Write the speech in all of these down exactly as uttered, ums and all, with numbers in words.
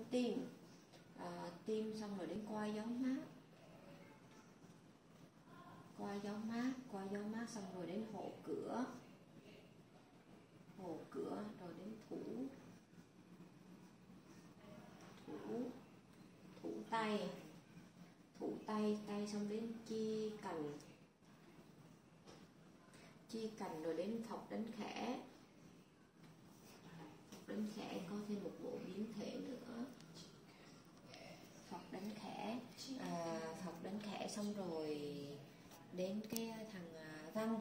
tim, à, tim xong rồi đến qua gió mát, qua gió mát, qua gió mát xong rồi đến hộ cửa, hộ cửa rồi đến thủ, thủ, thủ tay, thủ tay, tay xong đến chi cành, chi cành rồi đến thọc đánh khẽ, thọc đánh khẽ có thêm một bộ biến thể nữa, thọc đánh khẽ, à, thọc đánh khẽ xong rồi đến cái thằng uh, văn,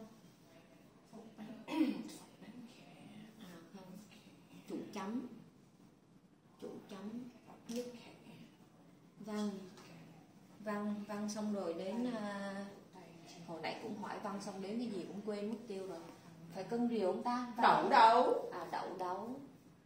à không, chủ chấm, chủ chấm nhất, văn, văn, văn xong rồi đến uh, hồi nãy cũng hỏi văn xong đến cái gì cũng quên mất tiêu rồi, phải cân rìu không ta? Đậu đấu, à đậu đấu,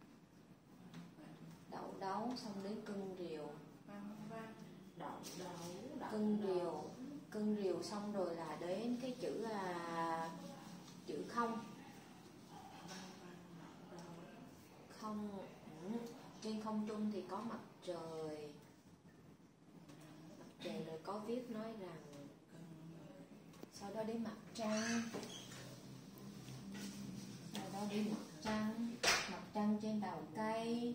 đậu đấu xong đến cân rìu, đậu đấu, cân rìu, cân rìu xong rồi là đến cái chữ là chữ không, không, trên không trung thì có mặt trời, mặt trời rồi có viết nói rằng, sau đó đến mặt trăng, sau đó đến mặt trăng, mặt trăng trên đầu cây,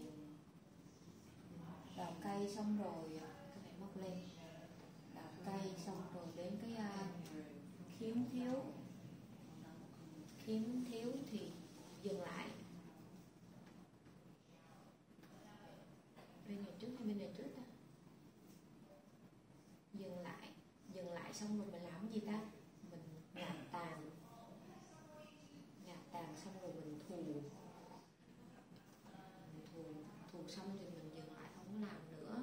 đầu cây xong rồi cái này móc lên, đầu cây xong rồi đến cái uh, khiếm thiếu, khiếm thiếu thì dừng lại, bên này trước hay bên này trước ta? Dừng lại, dừng lại xong rồi mình làm gì ta? Mình ngạt tàn, ngạt tàn xong rồi mình thù, mình thù, thù xong rồi mình dừng lại không làm nữa.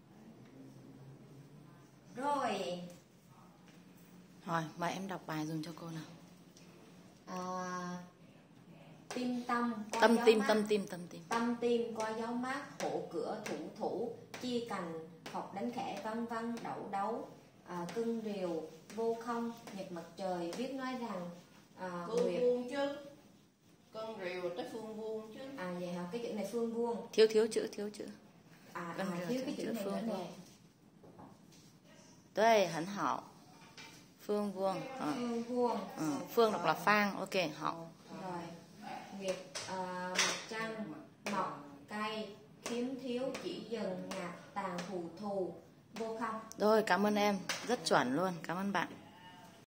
Rồi. Rồi, mời em đọc bài dùng cho cô nào. À, tim tâm, tâm tim, mát, tâm tim, tâm tim. Tâm tim, qua gió mát, hộ cửa, thủ thủ, chia cành, học đánh khẽ, văn văn, đậu đấu, à, cưng rìu, vô không, nhật mặt trời, viết nói rằng à, phương nguyệt... vuông chứ, cân rìu tới phương vuông chứ. À vậy hả, cái chữ này phương vuông. Thiếu thiếu chữ, thiếu chữ. À, à thiếu cái chữ này nữa nè. Đây, hẳn hảo. Phương vuông. À. Phương vuông. Ừ. Phương đọc là phang, ok, hảo. Rồi, nguyệt, à, mặt trăng, mọc, cây, khiếm thiếu, chỉ dừng, ngạt, tàn, thù thù, vô không. Rồi, cảm ơn em, rất chuẩn luôn, cảm ơn bạn.